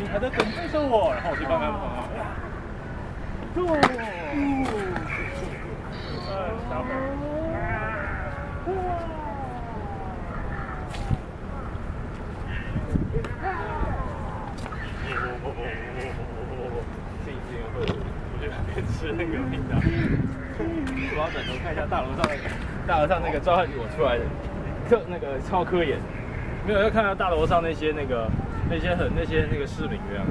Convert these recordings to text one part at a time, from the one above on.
还在等对手我，然后我就刚刚小粉。这一次会，我就边吃那个饼干。我要转头看一下大楼上那个召唤我出来的，那个超科研，没有要看到大楼上那些那个市民这样。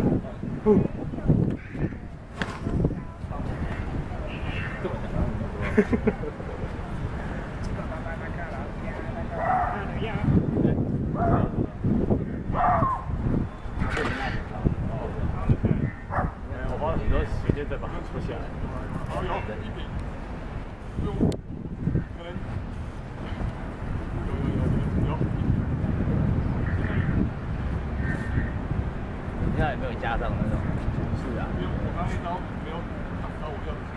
这么讲。我花了很多时间再把它撮下来。好，有一瓶，可能有。 你现在有没有加上那种？是啊。 因为我刚那招没有打到我要的。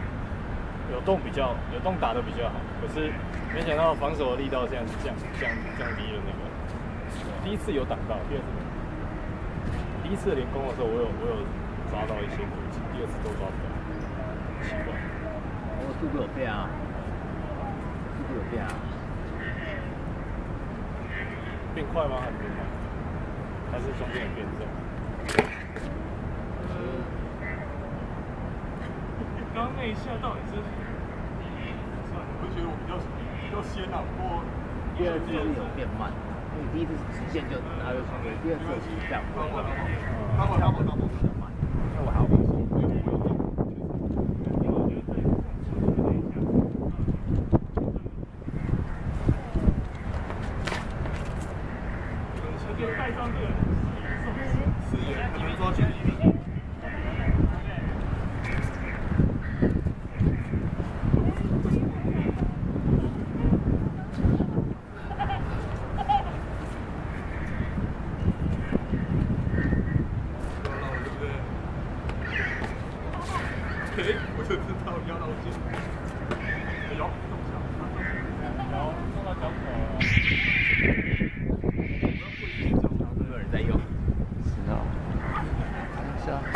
有洞打的比较好，可是没想到防守的力道这样降低了那个。第一次有挡到，第二次没有。第一次连攻的时候，我有抓到一些攻击，第二次都抓不到，奇怪。 我速度有变啊，速度有变啊。 变快吗？还是变慢？还是中间有变重？刚刚那一下到底是？我就觉得我比较先啊，不过第二次是有变慢，因为第一次直线就拿就冲过，第二次是这样。 当我比较慢，因为我还要往前。 带上这个4元，你们抓全1瓶。我就知道要到肩，有动脚，有动到脚口了。 有人在用。是啊。是啊。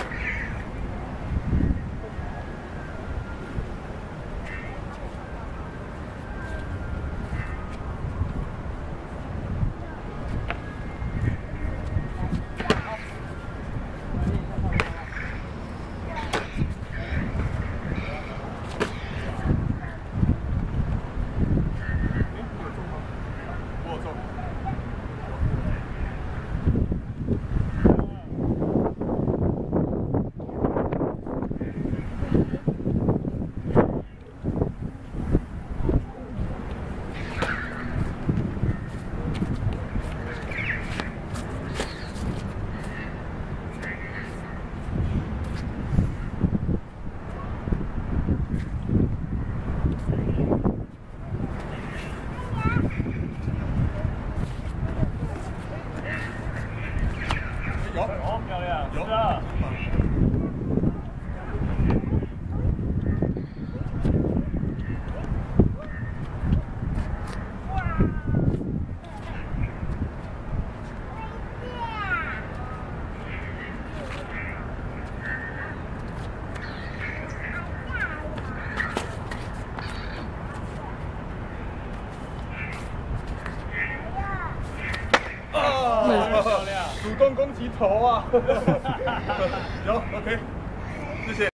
有，漂亮，有的。主动攻击头啊！有 ，OK，谢谢。